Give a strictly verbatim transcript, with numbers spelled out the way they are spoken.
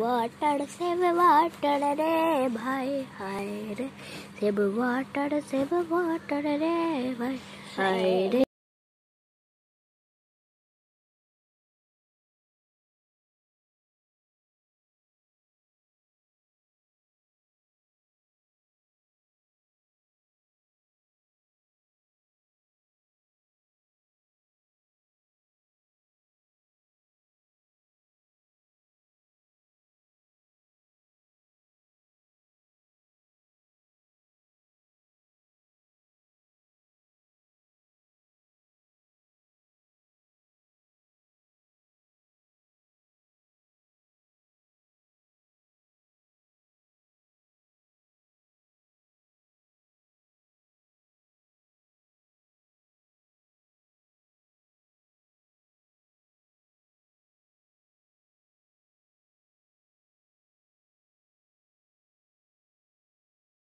water, save water रे भाई हाय रे, save water, save water रे भाई हाय रे.